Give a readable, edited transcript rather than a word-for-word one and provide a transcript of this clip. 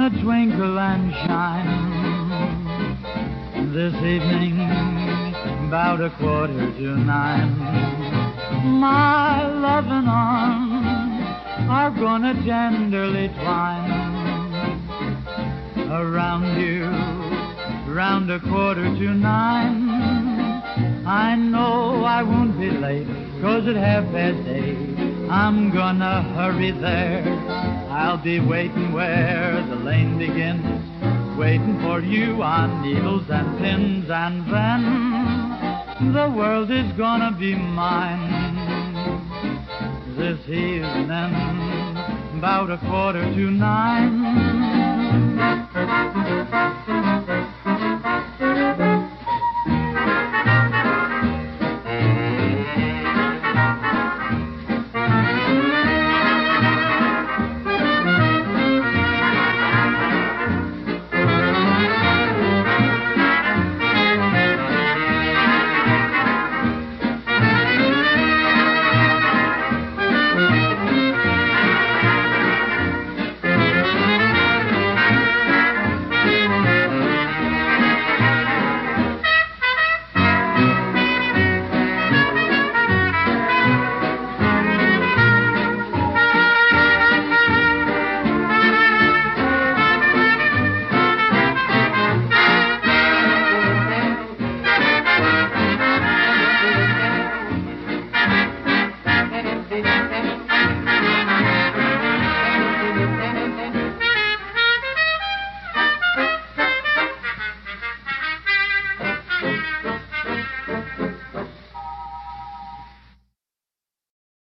gonna twinkle and shine this evening, about 9:15. My loving arms are gonna tenderly twine around you, round 9:15. I know I won't be late, 'cause at 8:30 I'm gonna hurry there. I'll be waiting where the lane begins, waiting for you on needles and pins, and then the world is gonna be mine this evening, about 9:15.